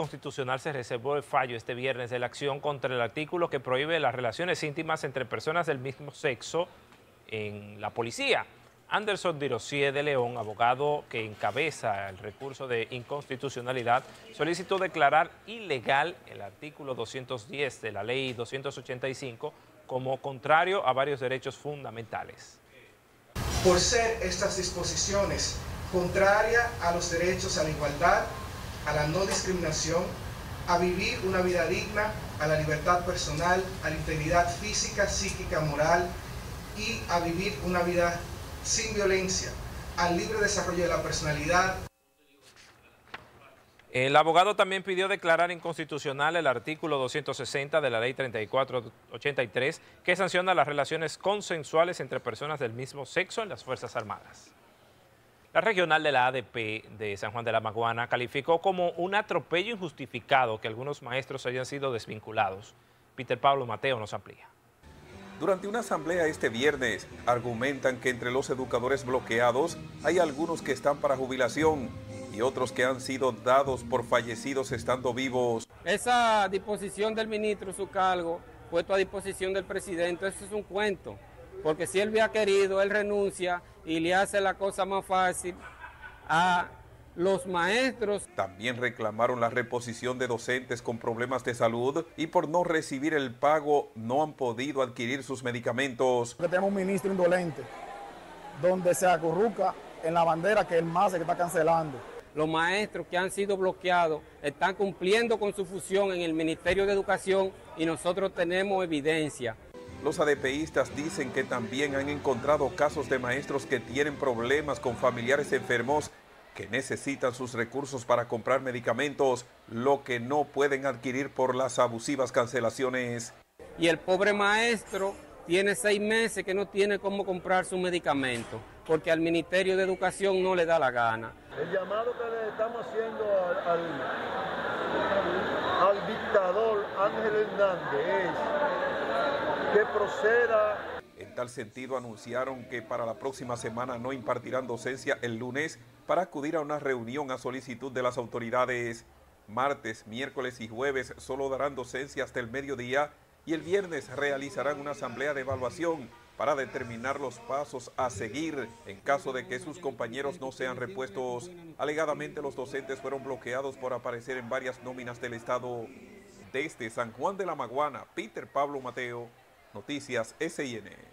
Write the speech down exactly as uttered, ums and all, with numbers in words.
Constitucional se reservó el fallo este viernes de la acción contra el artículo que prohíbe las relaciones íntimas entre personas del mismo sexo en la policía. Anderson Dirosier de León, abogado que encabeza el recurso de inconstitucionalidad, solicitó declarar ilegal el artículo doscientos diez de la ley doscientos ochenta y cinco como contrario a varios derechos fundamentales. Por ser estas disposiciones contrarias a los derechos a la igualdad, a la no discriminación, a vivir una vida digna, a la libertad personal, a la integridad física, psíquica, moral y a vivir una vida sin violencia, al libre desarrollo de la personalidad. El abogado también pidió declarar inconstitucional el artículo doscientos sesenta de la ley treinta y cuatro ochenta y tres que sanciona las relaciones consensuales entre personas del mismo sexo en las Fuerzas Armadas. La regional de la A D P de San Juan de la Maguana calificó como un atropello injustificado que algunos maestros hayan sido desvinculados. Peter Pablo Mateo nos amplía. Durante una asamblea este viernes, argumentan que entre los educadores bloqueados hay algunos que están para jubilación y otros que han sido dados por fallecidos estando vivos. Esa disposición del ministro, su cargo, puesto a disposición del presidente, eso es un cuento. Porque si él hubiera querido, él renuncia y le hace la cosa más fácil a los maestros. También reclamaron la reposición de docentes con problemas de salud y por no recibir el pago no han podido adquirir sus medicamentos. Tenemos un ministro indolente, donde se acurruca en la bandera que el M A S E que está cancelando. Los maestros que han sido bloqueados están cumpliendo con su función en el Ministerio de Educación y nosotros tenemos evidencia. Los ADPistas dicen que también han encontrado casos de maestros que tienen problemas con familiares enfermos que necesitan sus recursos para comprar medicamentos, lo que no pueden adquirir por las abusivas cancelaciones. Y el pobre maestro tiene seis meses que no tiene cómo comprar su medicamento, porque al Ministerio de Educación no le da la gana. El llamado que le estamos haciendo al, al, al dictador Ángel Hernández es que proceda. En tal sentido, anunciaron que para la próxima semana no impartirán docencia el lunes para acudir a una reunión a solicitud de las autoridades. Martes, miércoles y jueves solo darán docencia hasta el mediodía y el viernes realizarán una asamblea de evaluación para determinar los pasos a seguir en caso de que sus compañeros no sean repuestos. Alegadamente, los docentes fueron bloqueados por aparecer en varias nóminas del Estado. Desde San Juan de la Maguana, Peter Pablo Mateo, Noticias S I N.